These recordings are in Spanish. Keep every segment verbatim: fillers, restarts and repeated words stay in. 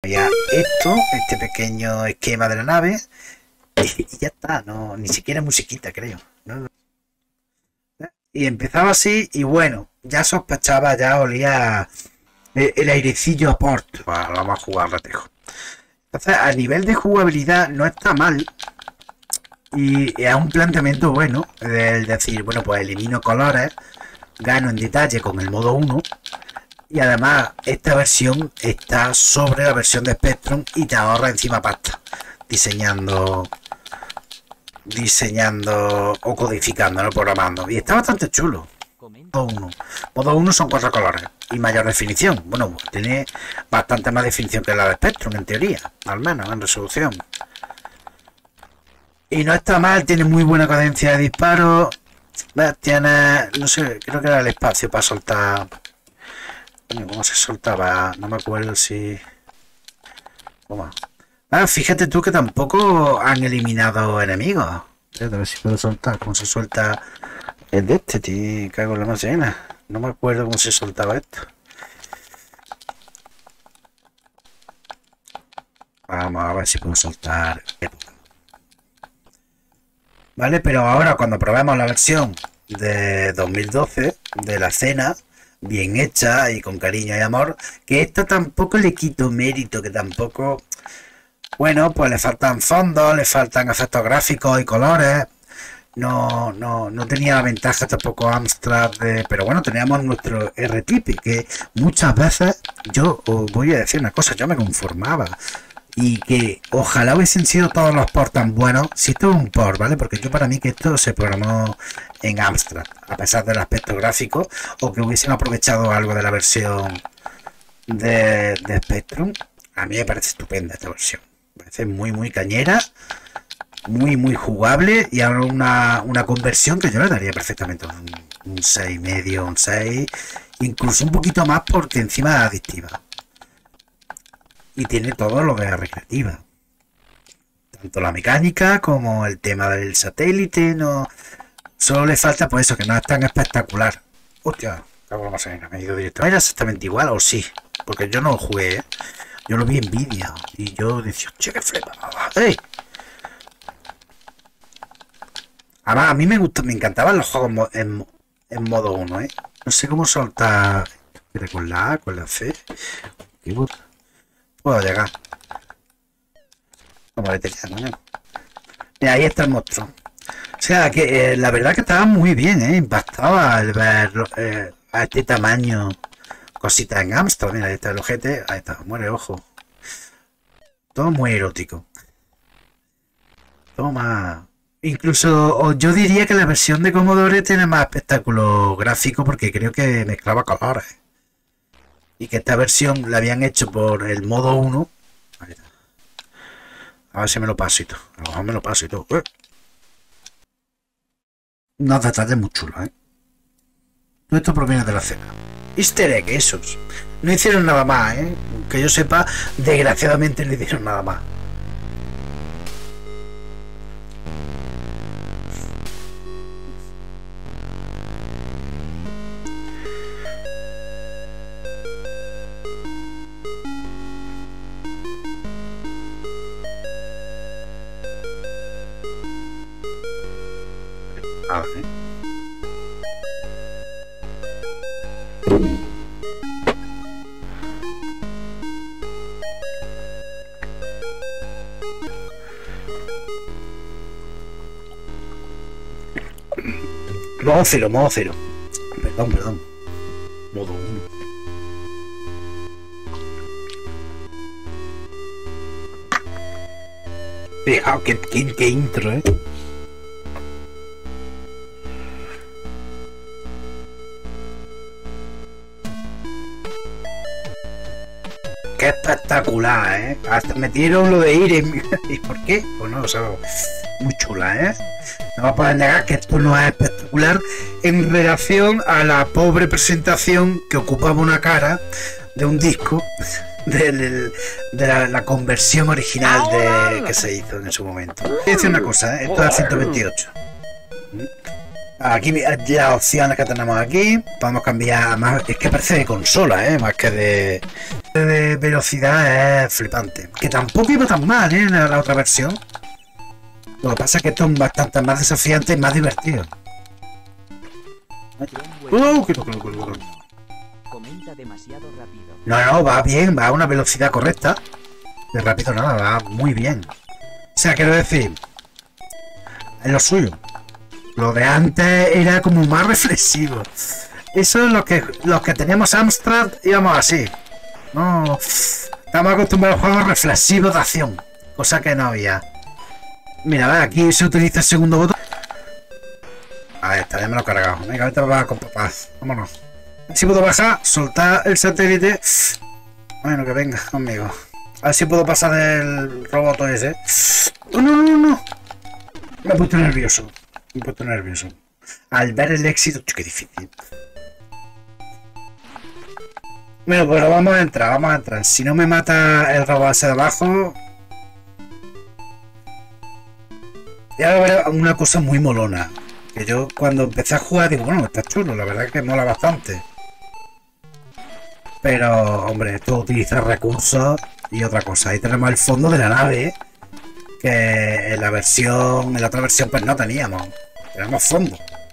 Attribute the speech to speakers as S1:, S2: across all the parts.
S1: copiar esto, este pequeño esquema de la nave, y, y ya está, no, ni siquiera musiquita, creo. ¿No? Y empezaba así, y bueno, ya sospechaba, ya olía el, el airecillo a port. Bueno, vamos a jugar ratejo. Entonces, a nivel de jugabilidad no está mal. Y es un planteamiento bueno, el decir, bueno, pues elimino colores, gano en detalle con el modo uno. Y además, esta versión está sobre la versión de Spectrum y te ahorra encima pasta. Diseñando... Diseñando o codificando, no programando. Y está bastante chulo. Modo uno. Modo uno son cuatro colores y mayor definición. Bueno, tiene bastante más definición que la de Spectrum, en teoría. Al menos, en resolución. Y no está mal, tiene muy buena cadencia de disparo. Tiene... No sé, creo que era el espacio para soltar... ¿Cómo se soltaba? No me acuerdo si... ¿Cómo? Ah, fíjate tú que tampoco han eliminado enemigos. A ver si puedo soltar. ¿Cómo se suelta el de este, tío? Cago en la más llena. No me acuerdo cómo se soltaba esto. Vamos a ver si puedo soltar. Vale, pero ahora cuando probemos la versión de dos mil doce de la cena, bien hecha y con cariño y amor, que esta tampoco le quito mérito, que tampoco... Bueno, pues le faltan fondos, le faltan efectos gráficos y colores. No, no, no tenía la ventaja tampoco Amstrad de... Pero bueno, teníamos nuestro R T P, que muchas veces yo os voy a decir una cosa, yo me conformaba. Y que ojalá hubiesen sido todos los ports tan buenos, si esto es un port, ¿vale? Porque yo para mí que esto se programó en Amstrad, a pesar del aspecto gráfico, o que hubiesen aprovechado algo de la versión de, de Spectrum. A mí me parece estupenda esta versión. Me parece muy, muy cañera, muy, muy jugable, y ahora una, una conversión que yo le daría perfectamente un, un seis y medio, un seis, incluso un poquito más porque encima es adictiva. Y tiene todo lo de recreativa. Tanto la mecánica como el tema del satélite. No, solo le falta pues eso, que no es tan espectacular. Hostia, cago en la masacre, me he ido directo. ¿Era exactamente igual o sí? Porque yo no lo jugué, ¿eh? Yo lo vi en vídeo. Y yo decía, che, qué flepa. ¡Ey! Además, a mí me gusta, me encantaban los juegos en, en modo uno, ¿eh? No sé cómo soltar. Con la A, con la C. ¿Qué puta? Puedo llegar. Como veterano, ¿no? Mira, ahí está el monstruo. O sea, que eh, la verdad que estaba muy bien, ¿eh? Impactaba el ver eh, a este tamaño cositas en Amstrad. Mira, ahí está el ojete. Ahí está, muere ojo. Todo muy erótico. Toma. Incluso yo diría que la versión de Commodore tiene más espectáculo gráfico porque creo que mezclaba colores. Y que esta versión la habían hecho por el modo uno. Ahí está. A ver si me lo paso y todo. A lo mejor me lo paso y todo. ¡Eh! Unos detalles muy chulos, ¿eh? Todo esto proviene de la cena. Easter egg, esos. No hicieron nada más, ¿eh? Que yo sepa, desgraciadamente no hicieron nada más. A ver. Modo cero, modo cero. Perdón, perdón. Modo uno. Fijaos qué, qué, qué intro, eh. Qué espectacular, ¿eh? Hasta metieron lo de ir en... ¿Y por qué? Pues no lo sé. Muy chula, ¿eh? No va a poder negar que esto no es espectacular en relación a la pobre presentación que ocupaba una cara de un disco de, de la, la conversión original de, que se hizo en su momento. Voy a decir una cosa, ¿eh? Esto es ciento veintiocho. Aquí las opciones que tenemos aquí, podemos cambiar más, es que parece de consola, ¿eh? Más que de, de velocidad, es flipante. Que tampoco iba tan mal, ¿eh? En la otra versión. Lo que pasa es que esto es bastante más desafiante y más divertido. ¡Oh! ¡Qué toque, loco, loco!
S2: Comenta demasiado rápido.
S1: No, no, va bien, va a una velocidad correcta. De rápido nada, va muy bien. O sea, quiero decir, es lo suyo. Lo de antes era como más reflexivo. Eso es lo que los que teníamos Amstrad íbamos así. No, estamos acostumbrados a juegos reflexivos de acción, cosa que no había. Mira, a ver, aquí se utiliza el segundo botón. A ver, está, ya me lo he cargado. Venga, ahorita va con papás. Vámonos. Si puedo bajar, soltar el satélite. Bueno, que venga conmigo. A ver si puedo pasar el robot ese. No, no, no, no. Me he puesto nervioso. Me he puesto nervioso. Al ver el éxito, qué difícil. Bueno, pues vamos a entrar, vamos a entrar. Si no me mata el robot ese de abajo. Y ahora veré una cosa muy molona. Que yo cuando empecé a jugar digo, bueno, está chulo, la verdad es que mola bastante. Pero, hombre, esto utiliza recursos y otra cosa. Ahí tenemos el fondo de la nave, que en la versión, en la otra versión pues no teníamos. Tenemos fondo.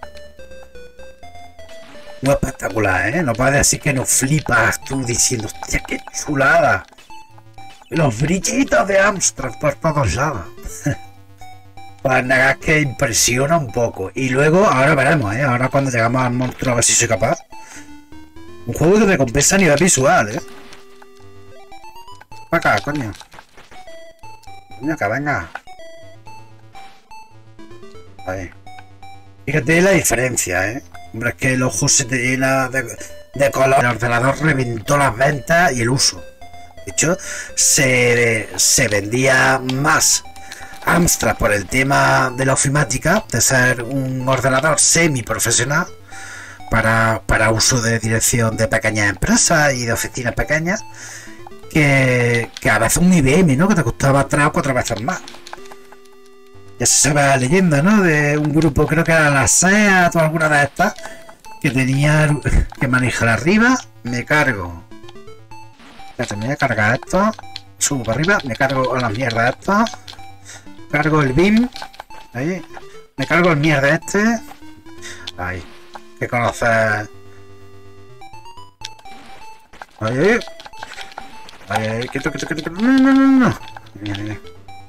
S1: Muy espectacular, ¿eh? No puedes decir que nos flipas tú diciendo, hostia, qué chulada. Los brillitos de Amstrad por todos lados. Pues nada, es que impresiona un poco. Y luego, ahora veremos, ¿eh? Ahora cuando llegamos al monstruo, a ver si soy capaz. Un juego que recompensa a nivel visual, ¿eh? Para acá, coño. Coño, que venga. Ahí. Fíjate la diferencia, ¿eh? Hombre, es que el ojo se te llena de, de color. El ordenador reventó las ventas y el uso. De hecho, se, se vendía más Amstrad por el tema de la ofimática, de ser un ordenador semi-profesional para, para uso de dirección de pequeñas empresas y de oficinas pequeñas, que, que a veces un I B M, ¿no? Que te costaba tres o cuatro veces más. Ya se sabe la leyenda, ¿no? De un grupo, creo que era la SEAT o alguna de estas, que tenía que manejar arriba, me cargo. Espérate, me voy a cargar esto, subo para arriba, me cargo a las mierdas estas, cargo el B I M, ahí, me cargo el mierda este, ahí, que conoces, ahí, ahí, ahí, quieto, quieto, quieto, no, no, no, no, no.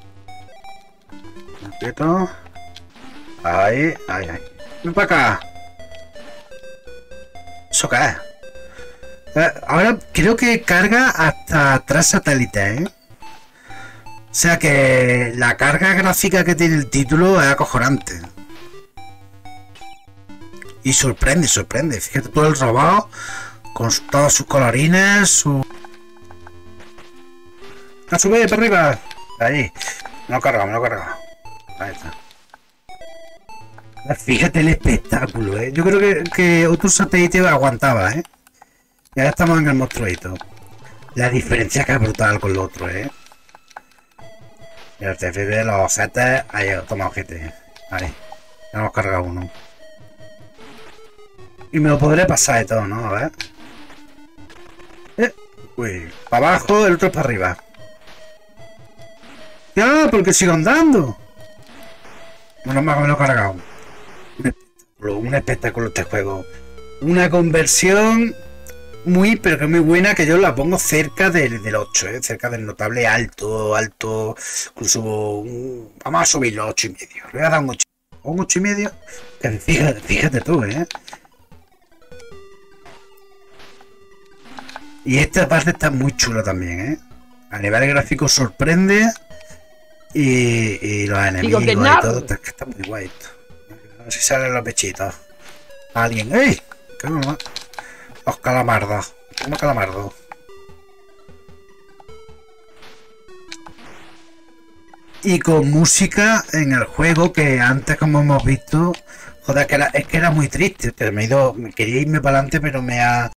S1: Quieto. Ahí, ahí, ahí. Ven para acá. ¿Eso qué es? Eh, ahora creo que carga hasta tres satélites, ¿eh? O sea que la carga gráfica que tiene el título es acojonante. Y sorprende, sorprende. Fíjate todo el robot con todos sus colorines, su... ¡A subir para arriba! Ahí. Me lo carga, me lo carga. Ahí está. Fíjate el espectáculo, ¿eh? Yo creo que, que otro satélite aguantaba, ¿eh? Y ahora estamos en el monstruito. La diferencia que es brutal con lo otro, ¿eh? Y el T F de los objetos. Ahí, toma ojete. Ahí. Ya hemos cargado uno. Y me lo podré pasar de todo, ¿no? A ver. Eh. Uy. Para abajo, el otro para arriba. ¡Ya! ¿Por qué sigo andando? Bueno, más o menos cargado. Un espectáculo, un espectáculo este juego. Una conversión muy, pero que muy buena, que yo la pongo cerca del, del ocho, ¿eh? Cerca del notable alto, alto. Incluso un, vamos a subir los ocho y medio. Le voy a dar un ocho. Un ocho y medio. Fíjate, fíjate tú, ¿eh? Y esta parte está muy chula también, ¿eh? A nivel gráfico sorprende. Y, y los enemigos y no. todo, es que está muy guay esto. A ver si salen los pechitos. Alguien, ¡ey! Los calamardos. Como calamardo. Y con música en el juego que antes, como hemos visto, joder, que era, es que era muy triste. Que me he ido, quería irme para adelante, pero me ha,